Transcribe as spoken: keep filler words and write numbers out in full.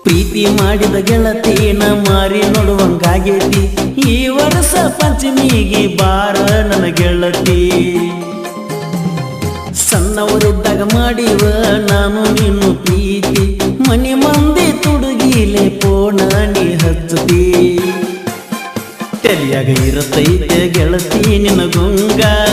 ಪ್ರೀತಿ ಮಾಡಿದ ಗೆಳತಿನ ಮಾರಿ ನೋಡುವಂಗಾಗೈತಿ ಈ ವರ್ಷ ಪಂಚಮಿಗೆ ಬಾರ ನನ್ನ ಗೆಳತಿ ಸಣ್ಣವರಿದ್ದಾಗ ಮಾಡಿವ ನಾನು ನೀನು ಪ್ರೀತಿ ಮನಿ ಮಂದಿ ತುಡುಗಿಲೆ ಪೋಣ ನೀ ಹಚ್ಚತಿ ತಲಿಯಾಗ ಇರತೈತೆ ಗೆಳತಿ ನಿನ್ನ ಗುಂಗ